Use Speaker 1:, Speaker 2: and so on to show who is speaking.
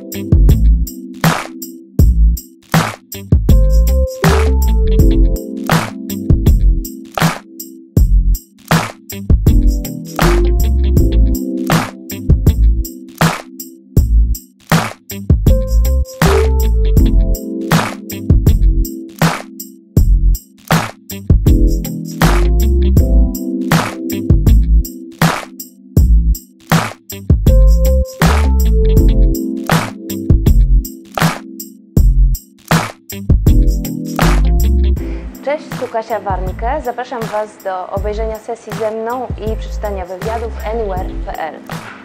Speaker 1: Cześć, tu Kasia Warnke. Zapraszam Was do obejrzenia sesji ze mną i przeczytania wywiadów anywhere.pl.